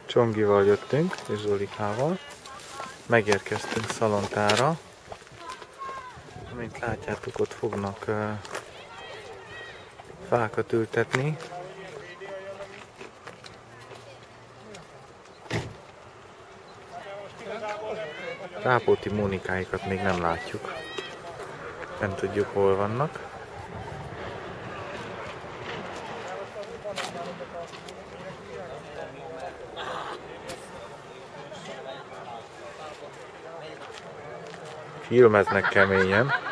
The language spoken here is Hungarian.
Csongival jöttünk, és Zolikával. Megérkeztünk Szalontára. Mint látjátok, ott fognak fákat ültetni. Rápóti Mónikáikat még nem látjuk. Nem tudjuk, hol vannak. Filmeznek keményen.